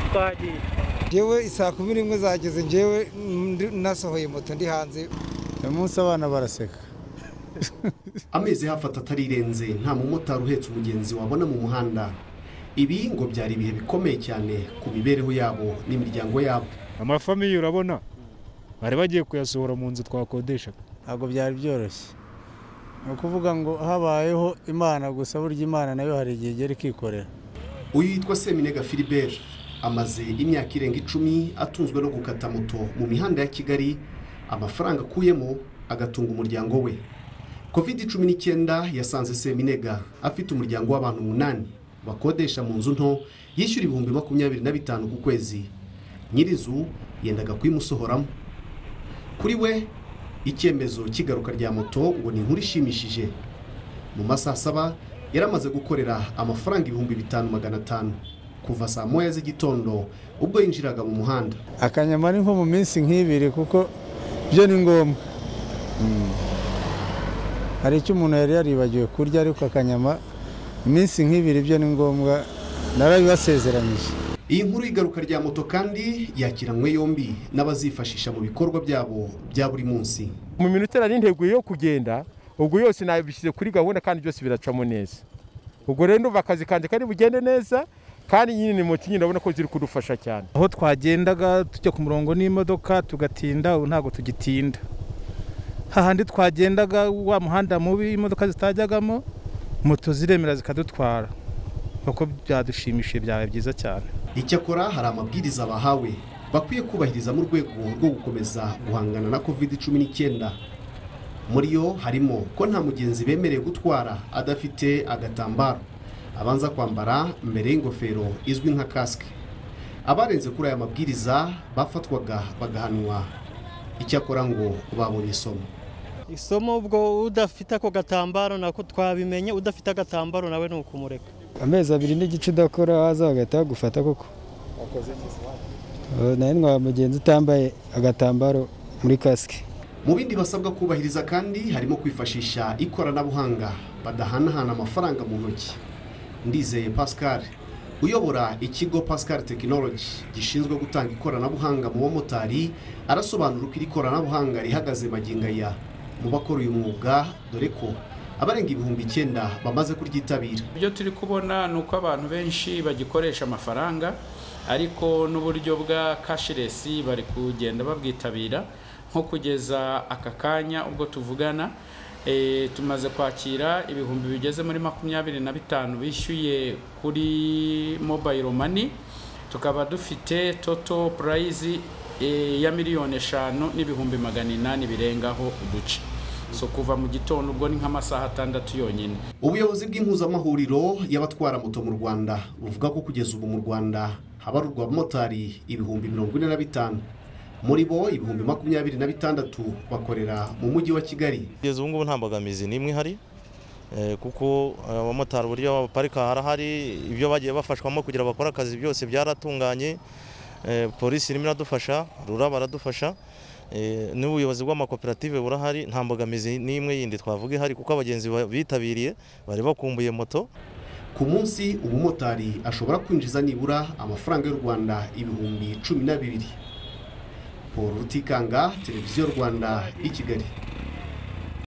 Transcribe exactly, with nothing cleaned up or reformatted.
twagiye jewe isaa kumi n'imwe zageze njyewe nasohoye moto ndi hanze uyu munsi abana baraseka. Amezi hafata atarirenze nta mumotari uhetse umugenzi wabona mu muhanda. Ibi ngo byari ibihe bikomeye cyane ku mibereho yabo n'imiryango yabo. Amafamiye urabona bari bagiye kuyasohora mu nzu twakodesha. Ntabwo byari byoroshye. Ni ukuvuga ngo habayeho Imana gusa, burya Imana nayo hari igihe igera ikikorera. Uyu yitwa Seminega Philibert amaze imyaka irenga icumi atunzwe no gukata moto mu mihanda ya Kigali, amafaranga akuyemo agatunga umuryango we. covid cumi n'icyenda yasanze Seminega afite umuryango w'abantu umunani bakodesha mu nzu nto yishyura ibihumbi makumyabiri na bitanu ku kwezi. Nyirizu yendaga kwimusohoramo. Kuri we icyemezo kigaruka rya moto ngo ni inkuru ishimishije. Mu masaha saba yaramaze gukorera amafaranga ibihumbi bitanu magana atanu kuva saa moya z'igitondo ubwo yinjiraga mu muhanda. Akanyama ni nko mu minsi nk'ibiri kuko byo ni ngombwa. Hari icyo umuntu yari yaribagiwe kurya, ariko akanyama iminsi nk'ibiri byo ni ngombwa, narabibasezeranyije. Iyi nkuru igaruka rya moto kandi yakiranywe yombi n'abazifashisha mu bikorwa byabo bya buri munsi. Mu minota nari nteguye yo kugenda, ubwo yose nabishyize kuri gahunda kandi byose biracamo neza. Ubwo rero ndumva akazi kanje kari bugende neza, kandi nyine ni moto nyine ndabona ko ziri kudufasha cyane. Aho twagendaga tujya ku murongo n'imodoka tugatinda, ubu ntago tugitinda. Hahandi twagendaga wa muhanda mubi imodoka zitajyagamo, moto ziremera zikadutwara. Kuko byadushimishije, byawe byiza cyane. Icyakora hari amabwiriza bahawe bakwiye kubahiriza mu rwego rwo gukomeza guhangana na covid cumi n'icyenda. Muri yo harimo ko nta mugenzi bemereye gutwara adafite agatambaro abanza kwambara mbere y'ingofero izwi nka casque. Abarenze kuri aya mabwiriza bafatwaga bagahanwa. Icyakora ngo babonye isomo. Isomo ubwo udafite ako gatambaro nako twabimenye, udafite agatambaro nawe ni ukumureka. Amezi abiri n'igice udakora haza bagahita gufata koko. Wakoze neza. Naye nwa mugenzi utambaye agatambaro muri casque. Mu bindi basabwa kubahiriza kandi harimo kwifashisha ikoranabuhanga, badahanahana amafaranga mu ntoki. Ndizeye Pascal uyobora ikigo Pascal Technology gishinzwe gutanga ikoranabuhanga mu bamotari arasobanura uko iri koranabuhanga rihagaze magingaya mu bakora uyu mwuga, dore ko abarenga ibihumbi icyenda bamaze kuryitabira. Ibyo turi kubona nuko abantu benshi bagikoresha amafaranga, ariko n'uburyo bwa cashless bari kugenda babwitabira. Nko kugeza aka kanya ubwo tuvugana e, tumaze kwakira ibihumbi bigeze muri makumyabiri na bitanu bishyuye kuri mobile money. Tukaba dufite total price e, ya miliyoni eshanu n'ibihumbi magana inani birengaho uduce. So kuva mu gitondo ubwo ni nk'amasaha atandatu yonyine. Ubuyobozi bw'impuzamahuriro y'abatwara moto mu Rwanda buvuga ko kugeza ubu mu Rwanda habarurwa abamotari ibihumbi mirongo ine na bitanu. Muri bo ibihumbi makumyabiri na bitandatu bakorera mu mujyi wa Kigali. Kugeza ubu ngubu nta mbogamizi n'imwe hari, kuko abamotari buryo baparika harahari, ibyo bagiye bafashwamo kugira bakora akazi byose byaratunganye. Polisi irimo iradufasha, rura baradufasha, n'ubuyobozi bw'amakoperative burahari. Nta mbogamizi n'imwe yindi twavuga ihari, kuko abagenzi bitabiriye bari bakumbuye moto. Ku munsi umumotari ashobora kwinjiza nibura amafaranga y'u Rwanda ibihumbi cumi na bibiri. Paul Rutikanga, Televiziyo Rwanda i Kigali.